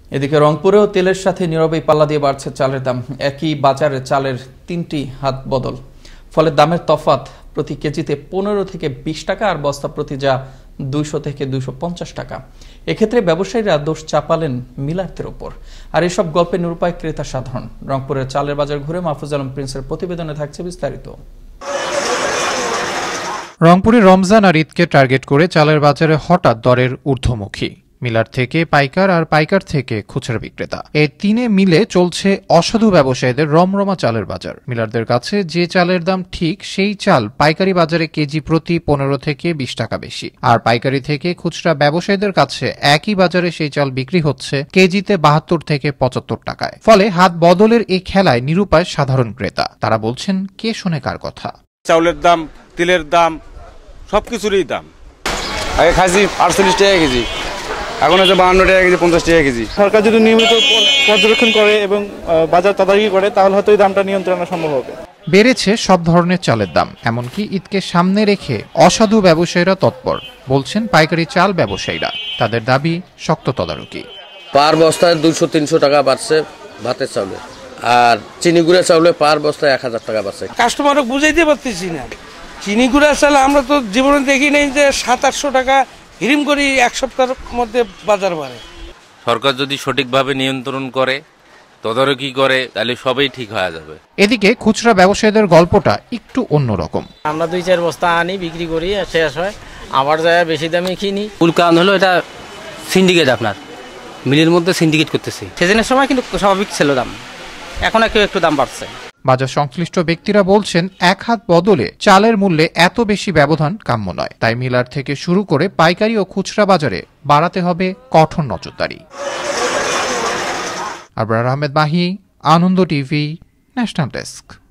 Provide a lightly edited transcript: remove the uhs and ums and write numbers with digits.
এদিকে রংপুরেও তেলের সাথে নীরবেই পাল্লা দিয়ে বাড়ছে চালের দাম। একই বাজারে চালের 3টি হাত বদল, ফলে দামের তফাৎ প্রতি কেজিতে 15 থেকে 20 টাকা আর বস্তা প্রতি যা 200 থেকে 250 টাকা। এক্ষেত্রে ব্যবসায়ীরা দোষ চাপালেন মিলারদের ওপর। আর এসব গল্পে নিরুপায় ক্রেতা সাধারণ। রংপুরের চালের বাজার ঘুরে মাহফুজ আলম প্রিন্সের প্রতিবেদনে থাকছে বিস্তারিত। রংপুরে রমজান আর ঈদকে টার্গেট করে চালের বাজারে হঠাৎ দরের ঊর্ধ্বমুখী। মিলার থেকে পাইকার আর পাইকার থেকে খুচরা বিক্রেতা, এই তিনে মিলে চলছে অসাধু ব্যবসায়ীদের রমরমা চালের বাজার। মিলারদের কাছে যে চালের দাম ঠিক সেই চাল পাইকারি বাজারে কেজি প্রতি 15 থেকে 20 টাকা বেশি, আর পাইকারি থেকে খুচরা ব্যবসায়ীদের কাছে একই বাজারে সেই চাল বিক্রি হচ্ছে কেজিতে 72 থেকে 75 টাকায়। ফলে হাত বদলের এই খেলায় নিরুপায় সাধারণ ক্রেতা। তারা বলছেন, কে শোনে কার কথা। চাউলের দাম, তেলের দাম, সবকিছুরই দাম। আগে খাইছি 48 টাকা কেজি, এখন হচ্ছে 52 টাকা কেজি, 50 টাকা কেজি। সরকার যদি নিয়মিত পর্যবেক্ষণ করে এবং বাজার তদারকি করে তাহলে হয়তো এই দামটা নিয়ন্ত্রণ করা সম্ভব হবে। বেড়েছে সব ধরনের চালের দাম, এমনকি ঈদকে সামনে রেখে অসাধু ব্যবসায়ীরা তৎপর, বলছেন পাইকারি চাল ব্যবসায়ীরা। তাদের দাবি শক্ত তদারকি। পার বস্তায় 200-300 টাকা বাড়ছে ভাতের চাউলে, আর চিনি গুঁড়া চাউলে পার বস্তায় 1000 টাকা বাড়ছে। কাস্টমারকে বুঝাইতে পারতেছি না। চিনি গুঁড়া চাল আমরা তো জীবনে দেখি নাই যে 700-800 টাকা হিরিম করি এক সপ্তাহের মধ্যে বাজার বাড়ে। সরকার যদি সঠিকভাবে নিয়ন্ত্রণ করে, তদারকি করে, তাহলে সবই ঠিক হয়ে যাবে। এদিকে খুচরা ব্যবসায়ীদের গল্পটা একটু অন্যরকম। আমরা 2-4 বস্তা আনি, বিক্রি করি, শেষ হয়, আবার যায় বেশি দামে কিনি। মূল কারণ হলো এটা সিন্ডিকেট, আপনার মিলের মধ্যে সিন্ডিকেট করতেছে। সিজনের সময় কিন্তু স্বাভাবিক ছিল দাম, এখন একটু দাম বাড়ছে। বাজার সংশ্লিষ্ট ব্যক্তিরা বলছেন, এক হাত বদলে চালের মূল্যে এত বেশি ব্যবধান কাম্য নয়। তাই মিলার থেকে শুরু করে পাইকারি ও খুচরা বাজারে বাড়াতে হবে কঠোর নজরদারি। Abrar Ahmed Mahi, Ananda TV, national desk.